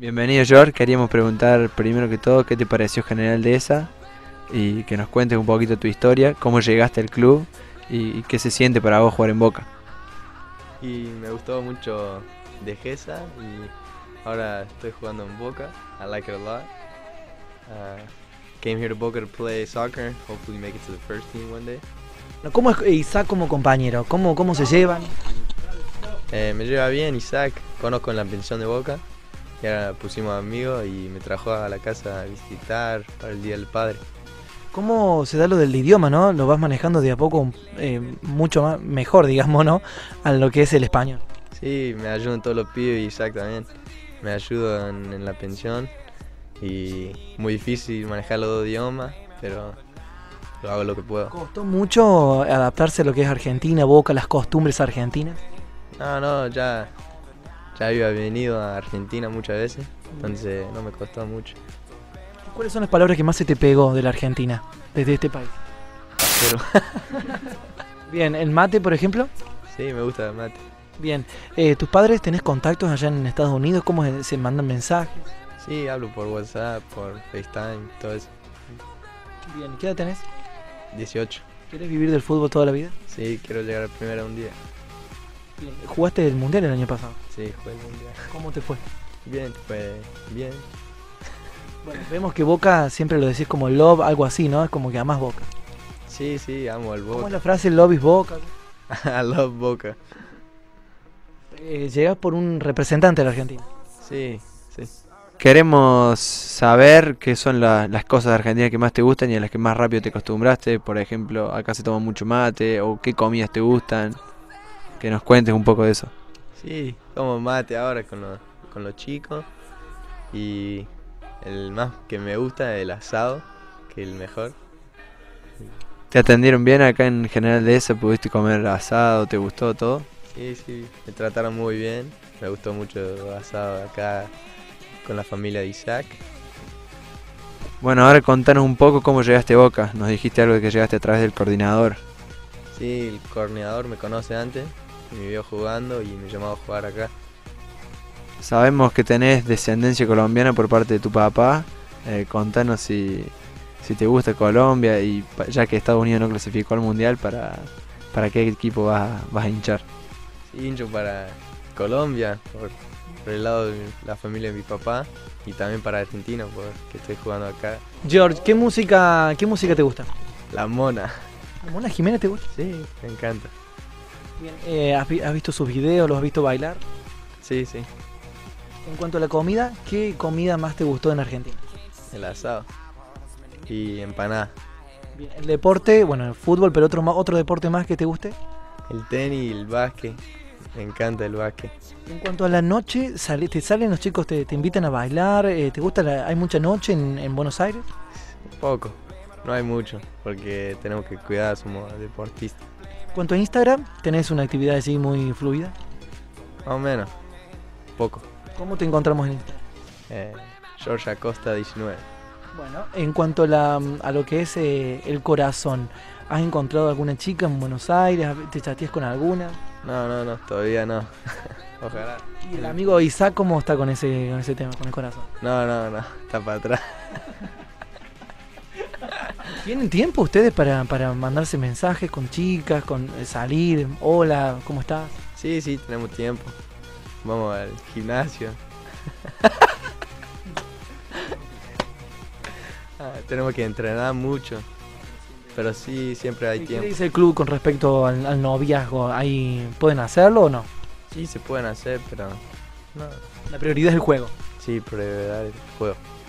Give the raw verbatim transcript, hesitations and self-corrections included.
Bienvenido, George. Queríamos preguntar primero que todo qué te pareció General Dehesa y que nos cuentes un poquito tu historia, cómo llegaste al club y, y qué se siente para vos jugar en Boca. Y me gustó mucho de Gesa y ahora estoy jugando en Boca. I like it a lot. Uh, came here to Boca to play soccer. Hopefully make it to the first team one day. ¿Cómo es Isaac como compañero? ¿Cómo, cómo se llevan? Eh, me lleva bien Isaac, conozco en la pensión de Boca y ahora pusimos amigos y me trajo a la casa a visitar para el Día del Padre. ¿Cómo se da lo del idioma, no? Lo vas manejando de a poco eh, mucho más, mejor, digamos, ¿no? A lo que es el español. Sí, me ayudan todos los pibes y Isaac también. Me ayudan en la pensión y muy difícil manejar los dos idiomas, pero lo hago lo que puedo. ¿Costó mucho adaptarse a lo que es Argentina, Boca, las costumbres argentinas? No, no, ya, ya había venido a Argentina muchas veces, entonces no me costó mucho. ¿Cuáles son las palabras que más se te pegó de la Argentina, desde este país? Pero Bien, ¿el mate, por ejemplo? sí, me gusta el mate. Bien, eh, ¿tus padres tenés contactos allá en Estados Unidos? ¿Cómo se se mandan mensajes? Sí, hablo por WhatsApp, por FaceTime, todo eso. Bien, ¿qué edad tenés? dieciocho. ¿Quieres vivir del fútbol toda la vida? Sí, quiero llegar al primero un día. Bien. ¿Jugaste el Mundial el año pasado? Sí, fue el mundial. ¿Cómo te fue? Bien, fue bien. Bueno, vemos que Boca siempre lo decís como love, algo así, ¿no? Es como que amás Boca. Sí, sí, amo al ¿Cómo es Boca. la frase love is Boca? I love Boca. Eh, llegás por un representante de la Argentina. Sí, sí. Queremos saber qué son la- las cosas de Argentina que más te gustan y a las que más rápido te acostumbraste. Por ejemplo, acá se toma mucho mate o qué comidas te gustan. Que nos cuentes un poco de eso. Sí, como mate ahora con los, con los chicos. Y el más que me gusta es el asado, que es el mejor. ¿Te atendieron bien acá en General Dehesa? ¿Pudiste comer asado? ¿Te gustó todo? Sí, sí, me trataron muy bien. Me gustó mucho el asado acá con la familia de Isaac. Bueno, ahora contanos un poco cómo llegaste a Boca. Nos dijiste algo de que llegaste a través del coordinador. Sí, el coordinador me conoce antes, me vio jugando y me llamó a jugar acá. Sabemos que tenés descendencia colombiana por parte de tu papá. Eh, contanos si, si te gusta Colombia y pa- ya que Estados Unidos no clasificó al Mundial, ¿para, para qué equipo vas, vas a hinchar? Sí, hincho para Colombia, por, por el lado de mi- la familia de mi papá, y también para Argentina, porque estoy jugando acá. George, ¿qué música, qué música te gusta? La Mona. ¿Mona Jiménez te gusta? Sí, me encanta. Bien. Eh, ¿has, vi- has visto sus videos? ¿Los has visto bailar? Sí, sí, En cuanto a la comida, ¿qué comida más te gustó en Argentina? el asado y empanada. Bien. El deporte, bueno, el fútbol, pero otro, ma- otro deporte más que te guste. El tenis y el básquet, me encanta el básquet. En cuanto a la noche, sale- ¿te salen los chicos, te, te invitan a bailar? Eh, ¿Te gusta? la- ¿Hay mucha noche en, en Buenos Aires? Poco, no hay mucho, porque tenemos que cuidar, somos deportistas. En cuanto a Instagram, ¿tenés una actividad así muy fluida? Más o menos, poco. ¿Cómo te encontramos en Instagram? Eh, George Acosta diecinueve. Bueno, en cuanto a, la, a lo que es eh, el corazón, ¿has encontrado alguna chica en Buenos Aires? ¿Te chateas con alguna? No, no, no, todavía no. Ojalá. ¿Y el amigo Isaac cómo está con ese, con ese tema, con el corazón? No, no, no, está para atrás. ¿Tienen tiempo ustedes para, para mandarse mensajes con chicas, con eh, salir? Hola, ¿cómo estás? Sí, sí, tenemos tiempo. Vamos al gimnasio. Ah, tenemos que entrenar mucho. Pero sí, siempre hay ¿Qué le tiempo. dice el club con respecto al, al noviazgo? ¿Ahí pueden hacerlo o no? Sí, se pueden hacer, pero no. La prioridad es el juego. Sí, prioridad el juego.